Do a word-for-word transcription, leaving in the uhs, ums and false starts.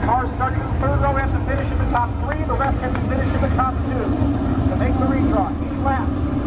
Cars starting in the third row have to finish in the top three. The rest have to finish in the top two to make the redraw. Each lap.